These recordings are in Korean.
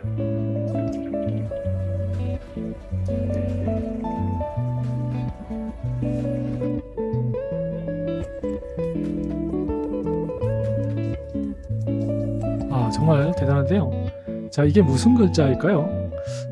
정말 대단한데요. 자, 이게 무슨 글자일까요?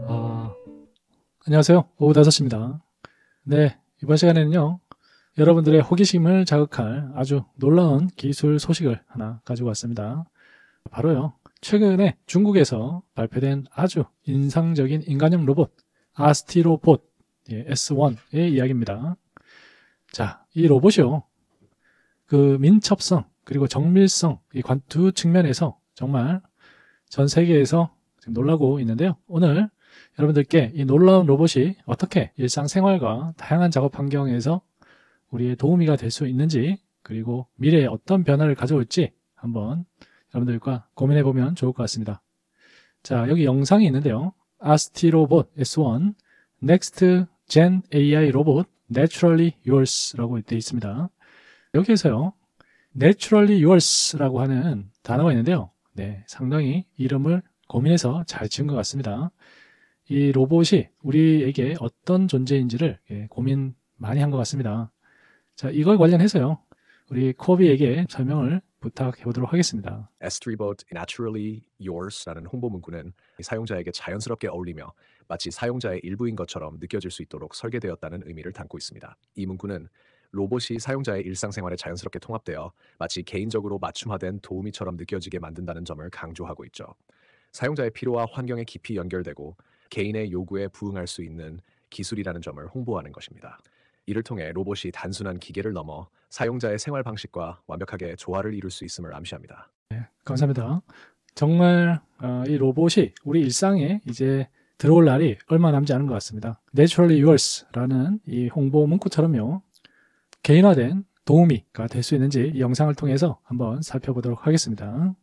안녕하세요. 오후 5시입니다. 네, 이번 시간에는요, 여러분들의 호기심을 자극할 아주 놀라운 기술 소식을 하나 가지고 왔습니다. 바로요, 최근에 중국에서 발표된 아주 인상적인 인간형 로봇, 아스티로봇 S1의 이야기입니다. 자, 이 로봇이요, 그 민첩성 그리고 정밀성 이 두 측면에서 정말 전 세계에서 지금 놀라고 있는데요. 오늘 여러분들께 이 놀라운 로봇이 어떻게 일상생활과 다양한 작업 환경에서 우리의 도우미가 될 수 있는지, 그리고 미래에 어떤 변화를 가져올지 한번 여러분들과 고민해보면 좋을 것 같습니다. 자, 여기 영상이 있는데요. 아스티로봇 S1 Next Gen AI Robot Naturally Yours라고 되어 있습니다. 여기에서요, Naturally Yours라고 하는 단어가 있는데요. 네, 상당히 이름을 고민해서 잘 지은 것 같습니다. 이 로봇이 우리에게 어떤 존재인지를 고민 많이 한 것 같습니다. 자, 이걸 관련해서요, 우리 코비에게 설명을 부탁해 보도록 하겠습니다. S3bot Naturally Yours라는 홍보 문구는 사용자에게 자연스럽게 어울리며 마치 사용자의 일부인 것처럼 느껴질 수 있도록 설계되었다는 의미를 담고 있습니다. 이 문구는 로봇이 사용자의 일상생활에 자연스럽게 통합되어 마치 개인적으로 맞춤화된 도우미처럼 느껴지게 만든다는 점을 강조하고 있죠. 사용자의 필요와 환경에 깊이 연결되고 개인의 요구에 부응할 수 있는 기술이라는 점을 홍보하는 것입니다. 이를 통해 로봇이 단순한 기계를 넘어 사용자의 생활 방식과 완벽하게 조화를 이룰 수 있음을 암시합니다. 네, 감사합니다. 정말 이 로봇이 우리 일상에 이제 들어올 날이 얼마 남지 않은 것 같습니다. Naturally Yours라는 이 홍보 문구처럼요, 개인화된 도우미가 될 수 있는지 이 영상을 통해서 한번 살펴보도록 하겠습니다.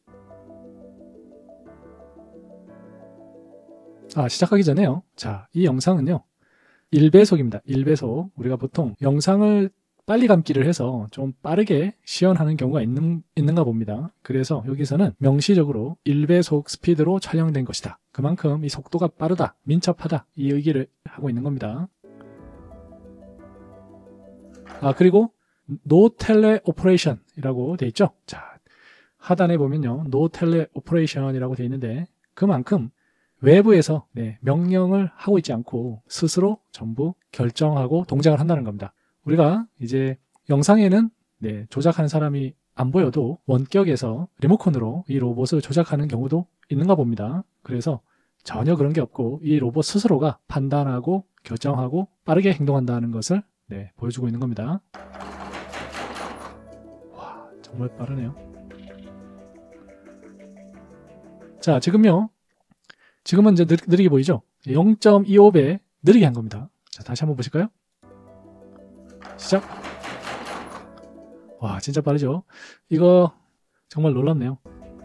시작하기 전에요. 자, 이 영상은요, 1배속입니다. 1배속. 우리가 보통 영상을 빨리 감기를 해서 좀 빠르게 시연하는 경우가 있는가 봅니다. 그래서 여기서는 명시적으로 1배속 스피드로 촬영된 것이다. 그만큼 이 속도가 빠르다, 민첩하다, 이 얘기를 하고 있는 겁니다. 그리고 No Teleoperation 이라고 되어 있죠. 자, 하단에 보면요, No Teleoperation 이라고 되어 있는데, 그만큼 외부에서 명령을 하고 있지 않고 스스로 전부 결정하고 동작을 한다는 겁니다. 우리가 이제 영상에는 조작하는 사람이 안 보여도 원격에서 리모컨으로 이 로봇을 조작하는 경우도 있는가 봅니다. 그래서 전혀 그런 게 없고 이 로봇 스스로가 판단하고 결정하고 빠르게 행동한다는 것을 보여주고 있는 겁니다. 와, 정말 빠르네요. 자, 지금은 이제 느리게 보이죠? 0.25배 느리게 한 겁니다. 자, 다시 한번 보실까요? 시작. 와, 진짜 빠르죠? 이거 정말 놀랍네요.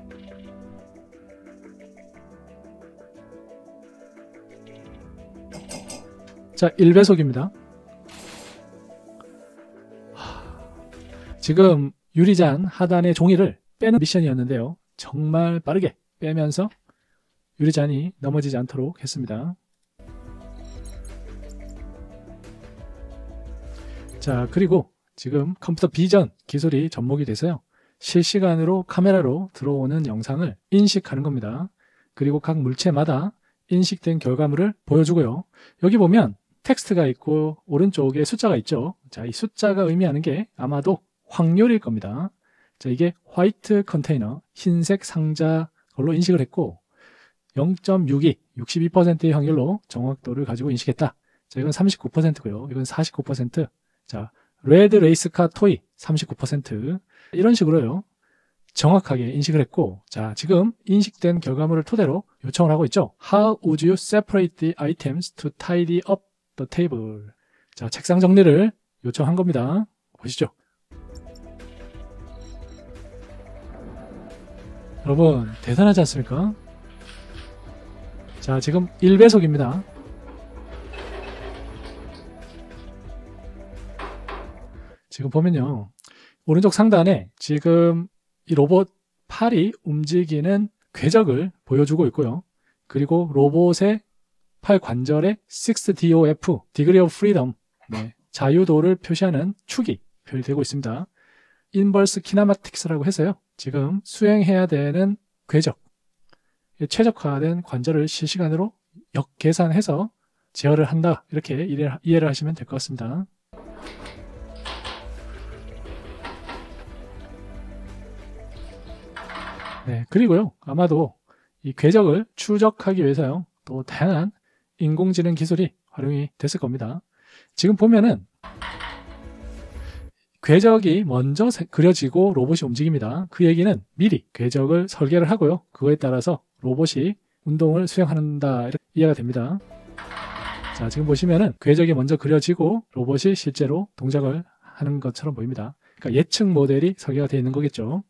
자, 1배속입니다. 지금 유리잔 하단의 종이를 빼는 미션이었는데요, 정말 빠르게 빼면서 유리잔이 넘어지지 않도록 했습니다. 자, 그리고 지금 컴퓨터 비전 기술이 접목이 돼서요, 실시간으로 카메라로 들어오는 영상을 인식하는 겁니다. 그리고 각 물체마다 인식된 결과물을 보여주고요. 여기 보면 텍스트가 있고 오른쪽에 숫자가 있죠. 자, 이 숫자가 의미하는 게 아마도 확률일 겁니다. 자, 이게 화이트 컨테이너, 흰색 상자 걸로 인식을 했고 0.62, 62%의 확률로 정확도를 가지고 인식했다. 자, 이건 39%고요. 이건 49%. 자, 레드 레이스카 토이 39%. 이런 식으로요, 정확하게 인식을 했고, 자, 지금 인식된 결과물을 토대로 요청을 하고 있죠. How would you separate the items to tidy up the table? 자, 책상 정리를 요청한 겁니다. 보시죠. 여러분, 대단하지 않습니까? 자, 지금 1배속입니다. 지금 보면요, 오른쪽 상단에 지금 이 로봇 팔이 움직이는 궤적을 보여주고 있고요. 그리고 로봇의 팔 관절의 6DOF, Degree of Freedom, 네, 자유도를 표시하는 축이 표시되고 있습니다. Inverse Kinematics라고 해서요. 지금 수행해야 되는 궤적, 최적화된 관절을 실시간으로 역계산해서 제어를 한다. 이렇게 이해를 하시면 될 것 같습니다. 네, 그리고요. 아마도 이 궤적을 추적하기 위해서요. 또 다양한 인공지능 기술이 활용이 됐을 겁니다. 지금 보면은 궤적이 먼저 그려지고 로봇이 움직입니다. 그 얘기는 미리 궤적을 설계를 하고요. 그거에 따라서 로봇이 운동을 수행한다. 이렇게 이해가 됩니다. 자, 지금 보시면은 궤적이 먼저 그려지고 로봇이 실제로 동작을 하는 것처럼 보입니다. 그러니까 예측 모델이 설계가 되어 있는 거겠죠.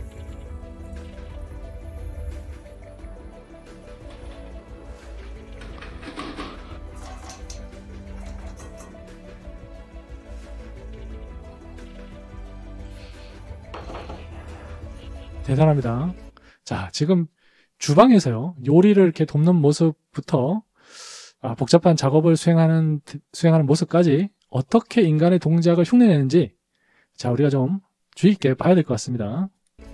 대단합니다. 자, 지금 주방에서요, 요리를 이렇게 돕는 모습부터 복잡한 작업을 수행하는 모습까지 어떻게 인간의 동작을 흉내내는지, 자, 우리가 좀 주의 있게 봐야 될 것 같습니다.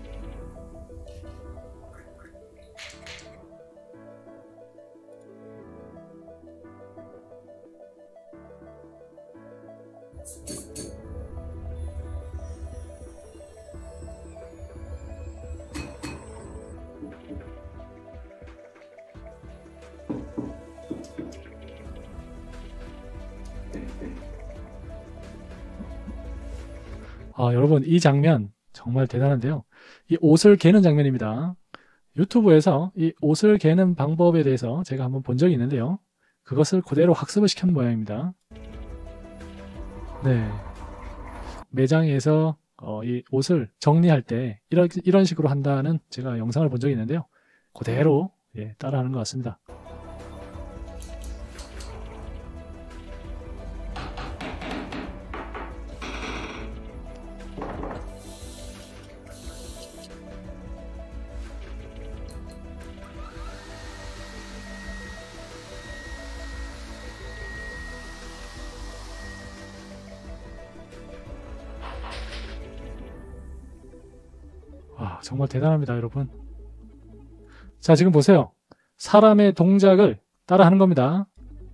여러분, 이 장면 정말 대단한데요. 이 옷을 개는 장면입니다. 유튜브에서 이 옷을 개는 방법에 대해서 제가 한번 본 적이 있는데요. 그것을 그대로 학습을 시킨 모양입니다. 네, 매장에서 이 옷을 정리할 때 이런 식으로 한다는 제가 영상을 본 적이 있는데요. 그대로 따라하는 것 같습니다. 정말 대단합니다, 여러분. 자, 지금 보세요. 사람의 동작을 따라하는 겁니다.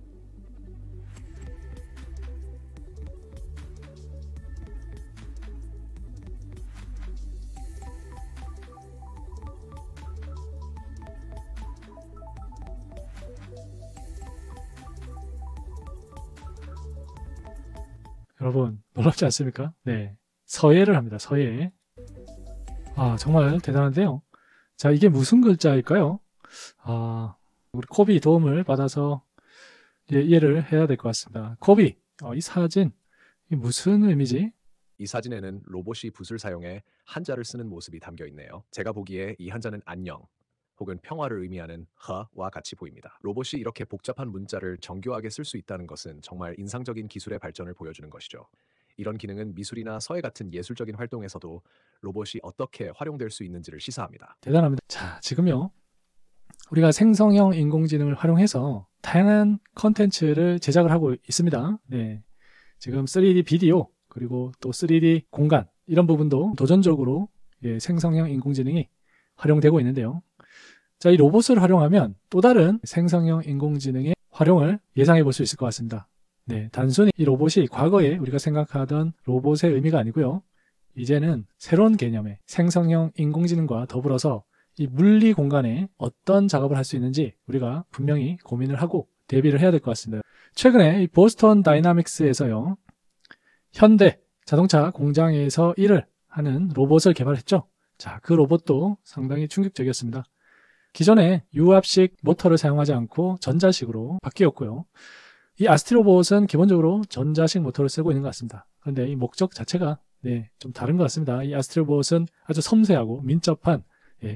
여러분, 놀랍지 않습니까? 네, 서예를 합니다. 서예. 정말 대단한데요. 자, 이게 무슨 글자일까요? 우리 코비 도움을 받아서 이해를 해야 될 것 같습니다. 코비, 이 사진, 이게 무슨 의미지? 이 사진에는 로봇이 붓을 사용해 한자를 쓰는 모습이 담겨 있네요. 제가 보기에 이 한자는 안녕 혹은 평화를 의미하는 허와 같이 보입니다. 로봇이 이렇게 복잡한 문자를 정교하게 쓸 수 있다는 것은 정말 인상적인 기술의 발전을 보여주는 것이죠. 이런 기능은 미술이나 서예 같은 예술적인 활동에서도 로봇이 어떻게 활용될 수 있는지를 시사합니다. 대단합니다. 자, 지금요, 우리가 생성형 인공지능을 활용해서 다양한 컨텐츠를 제작을 하고 있습니다. 네, 지금 3D 비디오 그리고 또 3D 공간 이런 부분도 도전적으로 생성형 인공지능이 활용되고 있는데요. 자, 이 로봇을 활용하면 또 다른 생성형 인공지능의 활용을 예상해 볼 수 있을 것 같습니다. 네, 단순히 이 로봇이 과거에 우리가 생각하던 로봇의 의미가 아니고요. 이제는 새로운 개념의 생성형 인공지능과 더불어서 이 물리 공간에 어떤 작업을 할 수 있는지 우리가 분명히 고민을 하고 대비를 해야 될 것 같습니다. 최근에 이 보스턴 다이나믹스에서요, 현대 자동차 공장에서 일을 하는 로봇을 개발했죠. 자, 그 로봇도 상당히 충격적이었습니다. 기존에 유압식 모터를 사용하지 않고 전자식으로 바뀌었고요. 이 아스트로봇은 기본적으로 전자식 모터를 쓰고 있는 것 같습니다. 그런데 이 목적 자체가 좀 다른 것 같습니다. 이 아스트로봇은 아주 섬세하고 민첩한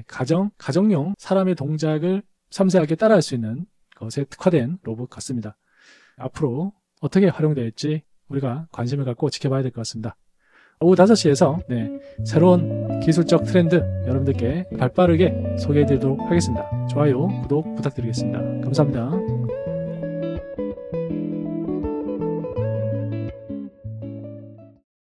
가정용 사람의 동작을 섬세하게 따라할 수 있는 것에 특화된 로봇 같습니다. 앞으로 어떻게 활용될지 우리가 관심을 갖고 지켜봐야 될 것 같습니다. 오후 5시에서 새로운 기술적 트렌드 여러분들께 발빠르게 소개해드리도록 하겠습니다. 좋아요, 구독 부탁드리겠습니다. 감사합니다.